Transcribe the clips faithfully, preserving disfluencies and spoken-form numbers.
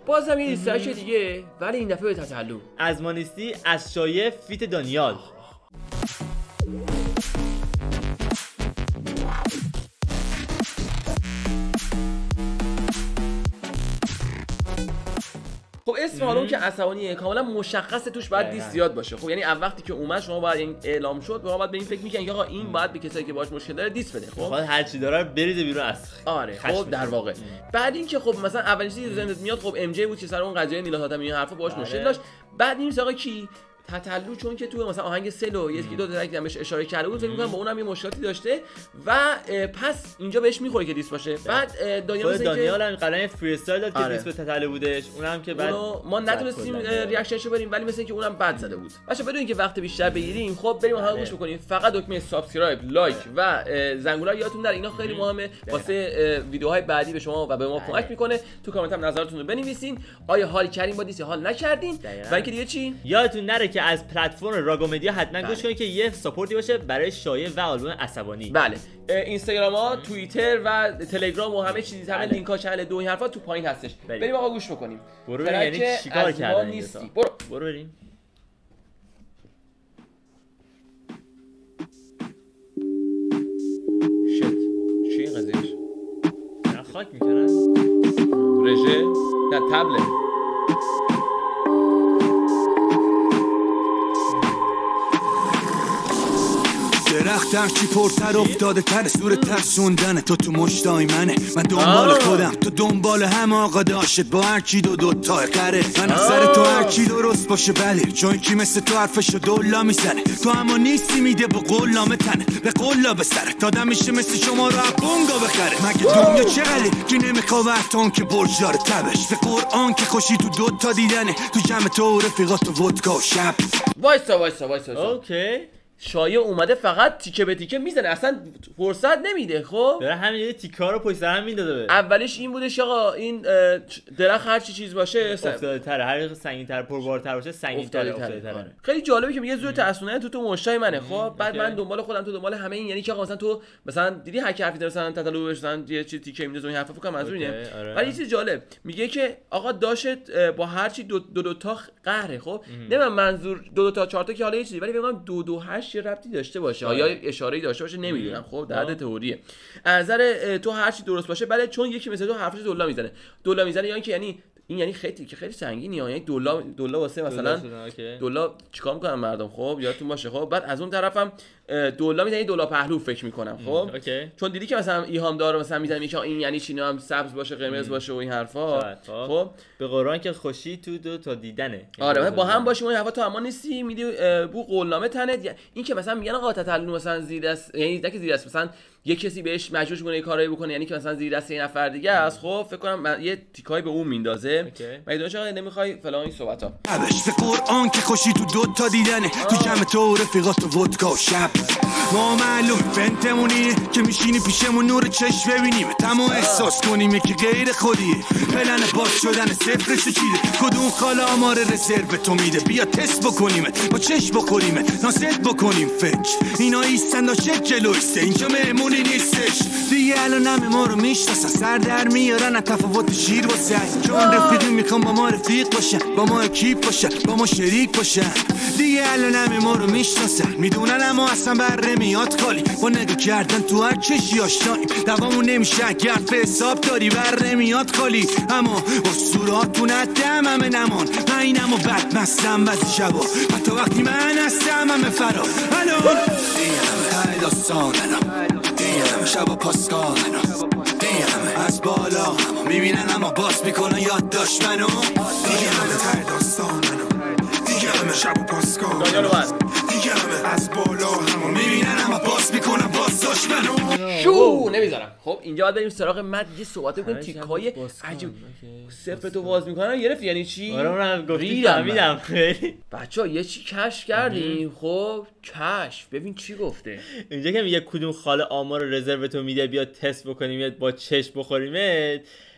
بازم یه دیسترکت دیگه، ولی این دفعه به تتلو. از ما نیستی از شایعه فیت دانیال. خب اسم حالا که عصبانیه کاملا مشخصه، توش باید دیس زیاد باشه. خب یعنی وقتی که اومد شما باید این اعلام شد، شما باید به این فکر میکنین که آقا این باید به کسایی که باهاش مشکل داره دیس بده. خب باید هر چی داره بریزه بیرون از. آره خب در واقع بعد این که خب مثلا اولین چیزی که ذهنت میاد خب ام جی بود که سر اون قضیه میلاد حاتمی این حرفا باهاش مشکل داشت. بعد این آقا کی تتلو، چون که تو مثلا آهنگ سلو یکی دو تا بهش اشاره کرده بود، فکر می‌کنم با اونم یه مشکلاتی داشته و پس اینجا بهش میخوره که دیس باشه. بعد دانیال دانیال هم قراره فری استایل داد که دیس به تتلو بودش، اونم که بعد ما نتونستیم ریاکشنشو بریم، ولی مثلا اینکه اونم بد زده بود. باشه بدون اینکه وقت بیشتر بگیریم خب بریم اونها رو گوش بکنیم. فقط دکمه سابسکرایب، لایک و زنگوله یادتون نره، اینا خیلی مهمه واسه ویدیوهای بعدی به شما و به ما کمک میکنه. تو کامنت هم نظرتون رو بنویسین، آیا حال کردین با دیس یا حال نکردین. و اینکه دیگه چی یادتون نره که از پلتفرم راگو مدیا حتما گوش کنید که یه ساپورتی باشه برای شایعه و آلبوم عصبانی. بله اینستاگرام ها، توییتر و تلگرام و همه چیز، همه لینک ها، چنل دو این حرفا تو پایین هستش. بریم آقا گوش بکنیم. برو بریم. یعنی چیکار کردن نیستی؟ برو برو بریم. شت چی قضیهش؟ نه خاک میکنن رژه نه تبله. درخت هرچی پرتر افتاده تر سور ترسوندن تو تو مشتای منه. من دنبال خودم تو دنبال هم آقا داشت با هرچی دو دو تا قره. من از سر تو هرچی درست باشه بله، چون کی مثل تو حرفشو دولا میزنه. تو اما نیستی میده با قولامه تنه به قولا به سر دادم میشه مثل شما رو بونگا بخره. مگه دنیا چقدره که نمیخواه وقتان که برج داره تبش به قرآن که خوشی تو دو تا دیدنه. تو جمع تو رفیقات و ودکا و شب. وایسا وایسا وایسا اوکی شایعه اومده فقط تیکه به تیکه میزنه، اصلا فرصت نمیده. خب داره همین یه تیکا رو پشت سر هم میندازه. اولش این بودش آقا این درخت هر چی چیز باشه افتاده تره، هر سنگین تر پربارتر باشه سنگین تر افتاده تره. خیلی جالبه که میگه زور ترسونه تو تو مشتای منه. خب بعد من دنبال خودم تو دنبال همه این، یعنی که آقا مثلا تو مثلا دیدی هر کی حرفی مثلا تتلو مثلا یه چیز تیکه میندازه این حرفا، فکر کنم منظور اینه. ولی یه چیز جالب میگه که آقا داشت با هر چی دو دو, دو تا قهره. خب نمیدونم منظور دو دو تا چهار تا که حالا یه چیزی، ولی فکر کنم دو دو هشت ربطی داشته باشه یا اشاره‌ای داشته باشه نمیدونم. خب در حد تئوریه. از نظر تو هر چی درست باشه بله، چون یکی مثلا تو حرفش دولا میزنه دولا میزنه یعنی که یعنی این یعنی خیلی که خیلی سنگینه، یعنی دولا دولا واسه مثلا دولا چیکار میکنن مردم. خب یادتون باشه. خب بعد از اون طرفم دولا میزنه دولا پهلو فکر میکنم. خب چون دیدی که مثلا ایهام داره مثلا میزنه که این یعنی چی هم سبز باشه قرمز باشه و این حرفا. خب به قرآن که خوشی تو دو تا دیدنه. آره با هم باشیم اون حرفا تو اما نیستی میدی بو قولنامه تنه. این که مثلا میگن آقا تتلو مثلا زیر است، یعنی نه که زیر است، مثلا یه کسی بهش مجبور کنه یه کارایی بکنه، یعنی که مثلا زیر دست یه نفر دیگه است. خب فکر کنم یه تیکای به اون میندازه. مگه دونش آقا نمیخوای فلان این صحبتا. ابش به قرآن که خوشی تو دو تا دیدنه. تو جمع تو رفیقات و ودکا و شب. ما معلوم فنتمونیه که میشینی پیشمون نور چشم ببینیم تمام احساس کنیم که غیر خودیه. پلن باز شدن صفرشو چیده، کدوم خاله آمار رزرو تو میده. بیا تست بکنیمت با چشم بخوریمت ناصد بکنیم فکر. اینا ایستن داشت جلویسته اینجا مهمونی نیستش دیگه. الان همه ما رو میشناسن سر در میارن از تفاوت شیر واسه چون رفیقی میخوام با ما رفیق باشن، با ما اکیپ باشن، با ما شریک باشن دیگه. الان همه ما رو میشناسن میدونن اما اصلا بر نمیاد خالی. با نگاه کردن تو هر چشی آشناییم دوامون نمیشه اگر به حساب داری بر نمیاد خالی. اما اسطوراتون دم همه نمان من اینم و بد مستم بعضی شبا حتی وقتی من هستم همه فرار. الان دیگه همه های داستان دیگه همه شبا پاسکال دیگه همه از بالا میبینن اما باز میکنن یاد داشت منو. دیگه همه های داستان دیگه همه شبا پاسکال دیگه همه از بالا همو میبینن اما باز میکنن باز داشت منو. شو نمیذارم. خب اینجا باید بریم سراغ مد یه صحبت بکنیم. تیکای عجیب صفر تو باز میکنن گرفت یعنی چی؟ آره اونم گفتی فهمیدم. خیلی بچه‌ها یه چی کشف کردیم. خب کشف ببین چی گفته اینجا که میگه کدوم خاله آمار رزرو تو میده بیا تست بکنیم با چشم بخوریمت.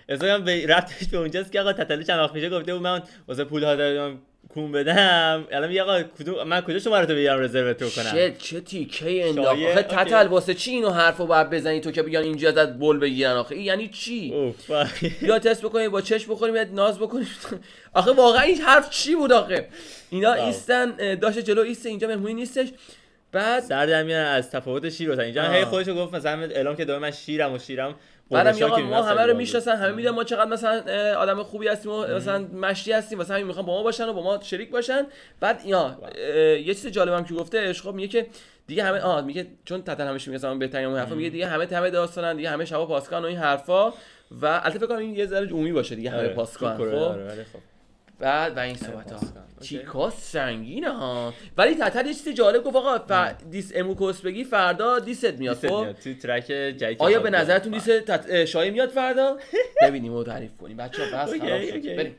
اصلا به رفتش به اونجاست که آقا تتلو چند وقت میشه گفته بود من واسه پول ها دادم کون بدم، الان میگه آقا کدوم من کجا شما رو تو بگیرم رزرو تو کنم. چه چه تیکه انداخت آخه تتل واسه چی اینو حرفو باید بزنی تو که بیان اینجا ازت بول بگیرن آخه یعنی چی؟ یا تست بکنی با چش بخوریم یا ناز بکنیم آخه واقعا این حرف چی بود آخه؟ اینا ایستن داشه جلو ایسته اینجا مهمونی نیستش. بعد سر در میارن از تفاوت شیر و اینجا هی خودشو گفت مثلا اعلام که من شیرم و شیرم بعدم یا ما همه رو میشناسن همه میدونن ما چقدر مثلا آدم خوبی هستیم و مثلا مشتی هستیم واسه همین میخوان با ما باشن و با ما شریک باشن. بعد یا یه چیز جالبم که گفتهش خب میگه که دیگه همه آها میگه چون تتل همیشه میگه مثلا بهترین اون حرفا میگه دیگه همه تمه داستانن دیگه همه شبا پاسکان و این حرفا و البته فکر کنم این یه ذره عمومی باشه دیگه همه پاسکان خب بعد و این صحبت ها چیکا سنگینه ها. ولی تتل یه چیز جالب گفت آقا ف... دیس اموکوس بگی فردا دیست میاد خب تو ترک جدید آیا به نظرتون دیست تت... شایع میاد فردا؟ ببینیم و تعریف کنیم بچه‌ها بس خلاص بریم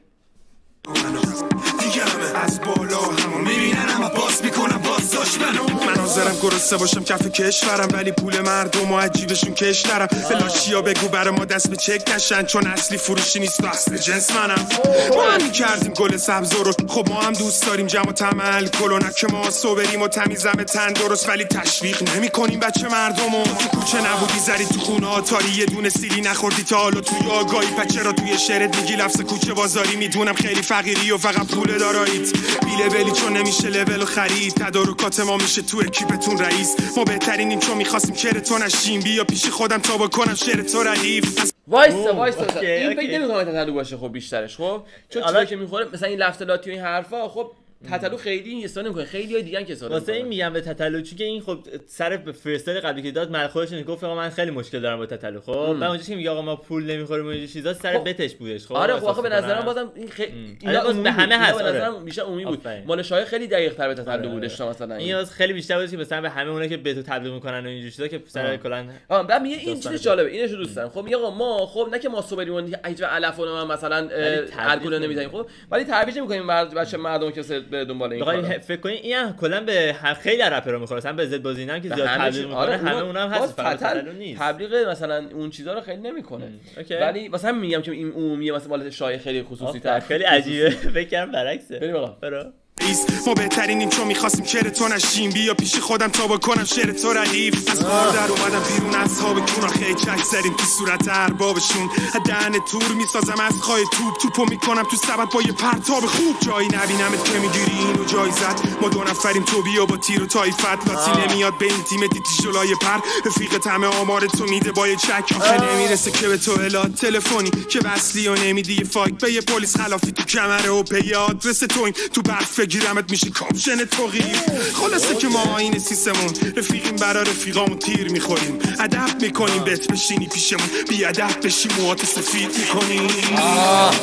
دیگه همه از بالا همو میبینن اما باز میکنم باز داشت منو من حاضرم گرسنه باشم کف کشورم ولی پول مردم و عجیبشون کشترم به لاشیا بگو برا ما دست به چک نشن چون اصلی فروشی نیست و اصل جنس منم ما هم میکردیم گل سبز رو خب ما هم دوست داریم جمع و تمل کلونک ما صبریم و تمیزم تن درست ولی تشویق نمی کنیم بچه مردم و تو کوچه نبودی زری تو خونه آتاری یه دونه سیلی نخوردی تا حالا توی آگاهی پچه را توی شرت میگی لفظ کوچه بازاری میدونم خیلی فقیری و فقط پول دارایید بیله بلی چون نمیشه لول و خرید تدارکات ما میشه تو اکیپتون رئیس ما بهترینیم چون میخواستیم کر تو نشیم بیا پیش خودم تا بکنم شعر تو ردیف وایسا وایسا این فکر نمی‌کنم تتلو باشه خب بیشترش خب چون چیزی که میخوره مثلا این لفظ لاتی و این حرفا خب تتلو خیلی استفاده نمی‌کنه خیلیای دیگه که استفاده واسه این میگم به تتلو چون که این خب سر به فرستاد قبلی که داد من خودش گفت آقا من خیلی مشکل دارم با تتلو خب بعد اونجا که میگه آقا ما پول نمیخوریم و این چیزا سر بتش بودش خب آره خب آخه به نظرم بازم این خیلی اینا به همه هست به نظرم بیشتر عمومی بود مال شای خیلی دقیق تر به تتلو بودش مثلا این خیلی بیشتر بود که مثلا به همه اونایی که بتو تبلیغ میکنن و اینجوری چیزا که سر کلا آ بعد میگه این چیز جالبه اینش رو دوست دارم خب میگه آقا ما خب نه که ما صبریم هیچ علف و من مثلا الکل نمیزنیم خب ولی ترویج نمیکنیم بچه مردم که به دنبال این فکر کنین این کلا به خیلی رپرها میخوره مثلا به زد بازی هم که زیاد تبلیغ میکنه آره همه اونم هم هست تتلو نیست تبلیغ مثلا اون چیزا رو خیلی نمیکنه ولی مثلا میگم که این عمومیه مثلا مال شای خیلی خصوصی تر خیلی عجیبه فکر کنم برعکسه بریم آقا برو ما بهترینیم چون میخواستیم کر تو نشیم بیا پیش خودم تا بکنم شعر تو ردیف از کار در اومدم بیرون از خواب کون خیلی چک زدیم تو صورت اربابشون دهن تور میسازم از خای توپ توپو میکنم تو سبد با یه پرتاب خوب جایی نبینمت که میگیری اینو جایزت ما دو نفریم تو بیا با تیر و تایفت لاتی نمیاد به این تیم دیتی جلای پر رفیقت همه آمار تو میده با یه چک آخه نمیرسه که به تو الا تلفنی که وصلی و نمیدی فایت به یه پلیس خلافی تو کمره و پی آدرس تو تو برف گیرمت میشه کاپشن توقیف خلاصه که ما این سیستمون رفیقیم برا رفیقامون تیر میخوریم ادب میکنیم بهت بشینی پیشمون بی ادب بشی موهات سفید میکنیم آه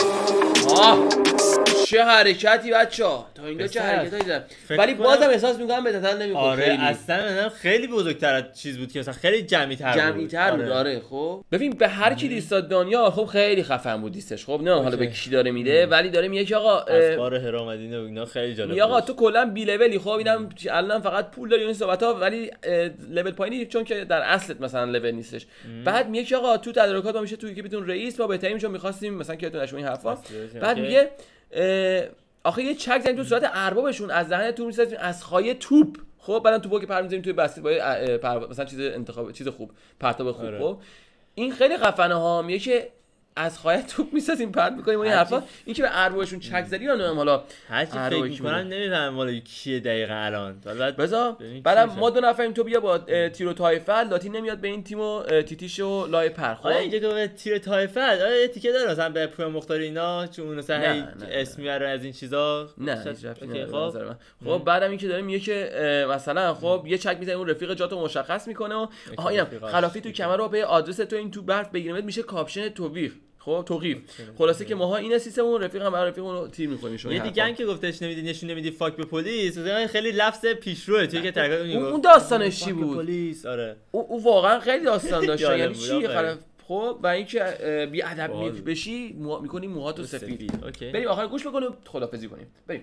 آه چه حرکتی بچه‌ها تا اینجا چه حرکتایی زدن ولی بازم احساس میکنم به تتل نمیخوره آره خیلی. اصلا خیلی بزرگتر از چیز بود که مثلا خیلی جمعی‌تر بود جمعی‌تر بود آره خب ببین به هر کی دیستاد دنیا خب خیلی خفن بود دیستش خب نه حالا به کی داره میده ولی داره میگه که آقا اسقار هرامدین و اینا خیلی جالب بود آقا تو کلا بی لولی خب اینم الان فقط پول داری این صحبت‌ها ولی لول پایینی چون که در اصلت مثلا لول نیستش بعد میگه که آقا تو تدارکات ما میشه تو که بتون رئیس ما بهترین چون می‌خواستیم مثلا که تو نشون این حرفا بعد میگه آخه یه چک زدیم تو صورت اربابشون از دهن تو می‌سازیم از خای توپ خب بعدن توپو که پر می‌ذاریم توی بسکتبال مثلا چیز انتخاب چیز خوب پرتاب خوب خب این خیلی خفنه ها میگه که از خواهی توپ میسازیم پرت میکنیم و این حرفا این که به اربابشون چک زدی یا نه حالا هرچی فکر میکنن نمیدونم والا کیه دقیقاً الان بذار بعدم ما دو نفریم تو بیا با تیرو تایفل لاتی نمیاد به این تیمو تیتیش و لای پر خب اینجا که به تیر تایفل آره تیکه داره مثلا به پویا مختار اینا چون مثلا اسم میاره از این چیزا نه خب خب بعدم این که داره میگه که مثلا خب یه چک میزنه اون رفیق جاتو مشخص میکنه و آها اینم خلافی تو کمر رو به آدرس تو این تو برف بگیرمت میشه کاپشن توبیخ خب توقیف خلاصه که ماها این سیستممون رفیقم برای رفیقمون تیر می‌کنیم شما یه دیگه که گفتش نمیدی نشون نمیدی فاک به پلیس خیلی لفظ پیشروه توی که ترکات اون داستانش چی بود پلیس آره او واقعا خیلی داستان داشت یعنی چی خلاف خب و اینکه بی ادب بشی می‌کنی موهاتو سفید بریم آخر گوش بکنیم خدافظی کنیم بریم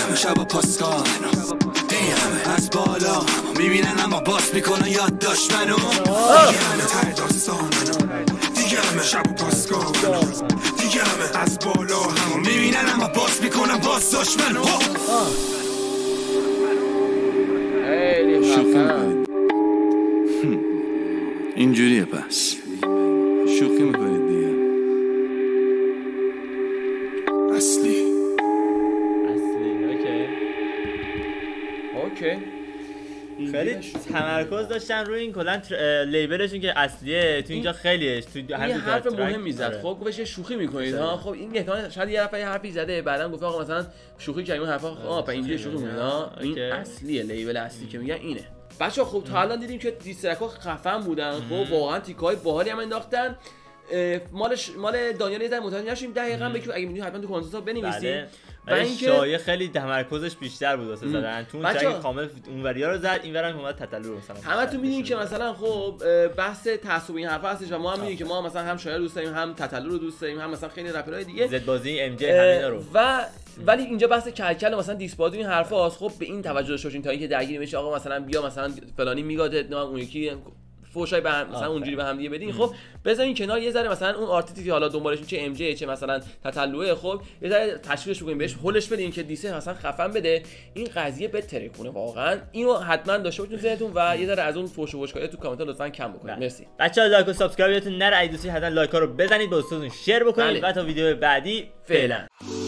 همه شب پاسکال منو دیگه همه از بالا همه میبینن اما باس میکنن یاد داشت منو دیگه همه ته داستان منو دیگه همه شب پاسکال منو دیگه همه از بالا همه میبینن اما باس میکنن باس داشت منو شوخی میکنید اینجوریه پس شوخی میکنید دیگه اصلی اصلی اوکی اوکی خیلی تمرکز داشتن روی این کلا لیبلشون که اصلیه تو اینجا خیلیش تو هر حرف مهمی زد. خب گفتش شوخی میکنید ها. خب این احتمال شاید یه نفر یه حرفی زده بعدم گفت آقا مثلا شوخی کردیم اون حرفا آ پس اینجوری شوخی میکنید ها. این اصلیه، لیبل اصلی که میگن اینه. بچا خب تا الان دیدیم که دیسترک ها خفن بودن. خب واقعا تیکای باحالی هم انداختن. مالش مال دانیال یه ذره متوجه نشیم دقیقاً بگو اگه میدونید حتما تو کامنت ها بنویسید. و اینکه شایعه خیلی تمرکزش بیشتر بود واسه زدن تو اون جایی کامل اونوریا رو زد اینورا اومد تتلو رو مثلا همه تو میدونین که مثلا خب بحث تعصب این حرفا هستش و ما هم میدونیم که ما مثلا هم شایعه دوست داریم هم تتلو رو دوست داریم هم مثلا خیلی رپرهای دیگه زد بازی ام جی همینا رو و ولی اینجا بحث کلکل مثلا دیسپاد این حرفاست. خب به این توجه داشته باشین تا اینکه درگیری میشه آقا مثلا بیا مثلا فلانی میگاده نه اون یکی فوشای به هم مثلا اونجوری به هم دیگه بدین. خب بذارین کنار یه ذره مثلا اون آرتیستی که حالا دنبالش چه ام جی چه مثلا تتلوه خب یه ذره تشویقش بکنین بهش هولش بدین که دیسه مثلا خفن بده این قضیه بهتره کنه. واقعا اینو حتما داشته باشین ذهنتون و یه ذره از اون فوش و فوشکاری تو کامنت ها لطفا کم بکنید. مرسی بچه‌ها. لایک و سابسکرایب یادتون نره. اگه دوستی حتما لایک ها رو بزنید به دوستاتون شیر بکنید و تا ویدیو بعدی فعلا.